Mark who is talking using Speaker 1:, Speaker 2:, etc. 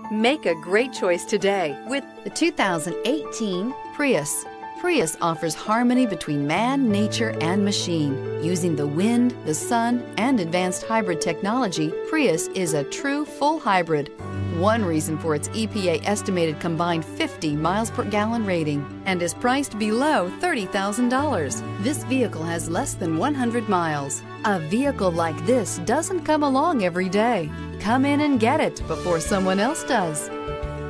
Speaker 1: Make a great choice today with
Speaker 2: the 2018 Prius. Prius offers harmony between man, nature, and machine. Using the wind, the sun, and advanced hybrid technology, Prius is a true full hybrid. One reason for its EPA estimated combined 50 miles per gallon rating and is priced below $30,000. This vehicle has less than 100 miles. A vehicle like this doesn't come along every day. Come in and get it before someone else does.